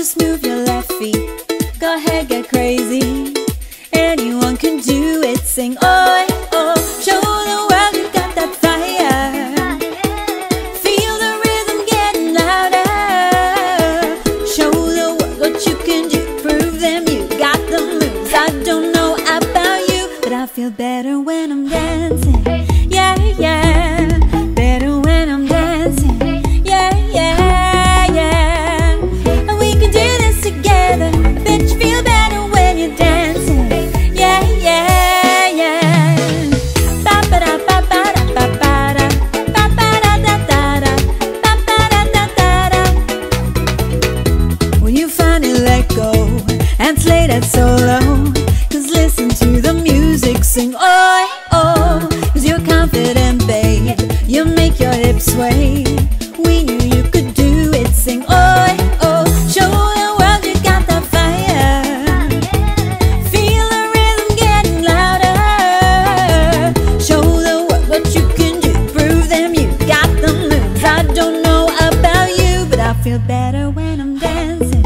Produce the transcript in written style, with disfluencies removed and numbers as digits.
just move your left feet. Go ahead, get crazy. Anyone can do it. Sing oi, oh. Show the world you got that fire. Feel the rhythm getting louder. Show the world what you can do. Prove them you got the moves. I don't know about you, but I feel better when I'm dancing. Yeah, yeah. Better when I'm dancing. Yeah, yeah, yeah. And we can do this together. Bitch, feel better when you're dancing. Yeah, yeah, yeah. Ba ba da ba ba da ba ba da. Ba ba da da da da. Ba ba da da da da. When you finally let go and slay that solo, 'cause listen to the music, sing oi, oh. 'Cause you're confident, babe. You make your hips sway. We knew you could do it, sing oi, oh. Show the world you got that fire. Feel the rhythm getting louder. Show the world what you can do. Prove them you got the moves. I don't know about you, but I feel better when I'm dancing.